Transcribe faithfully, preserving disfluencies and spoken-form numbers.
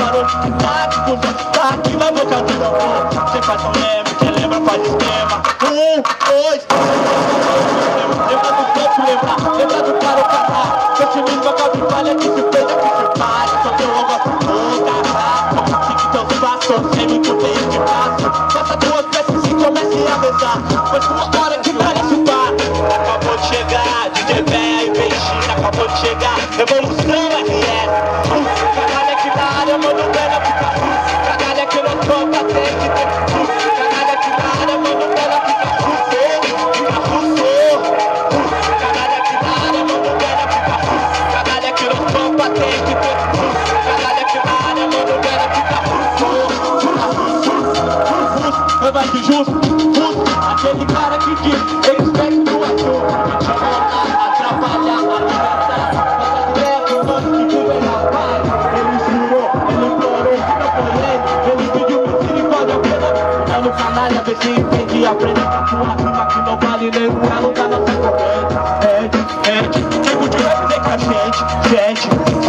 parou. Tá, cuzão, tá aqui na boca do não. Cê faz um leme, quem lembra faz esquema. Um, dois, lembra do tempo, lembra, lembra do cara o canal. Seu time vai caber falha que se fez, que se faz. Só teu logo toda raça. Fique teus passos, sem muito tempo de passo. Faça duas peças e comece a rezar. Mas uma hora que parece o bar. Acabou de chegar, D J Véia e Peixinho. Acabou de chegar, Revolução R S. Uh, canalha aqui na área, mano, Bela fica uh, canalha aqui no tropa, tem que ter uh, canalha aqui na área, mano, Bela fica uh, fica uh, canalha aqui na área, mano, Bela fica uh, canalha aqui no tropa, tem que ter uh, canalha aqui na área, mano, Bela fica uh, fica uh, uh, vai de justo, uh, aquele cara que diz, eles pegam do ator, que te volta a atrapalhar a ligação. No canalha, vê se entende, aprende com a sua rima que não vale nem um elo da nossa corrente. É, é, tipo de rap vem com a gente, gente.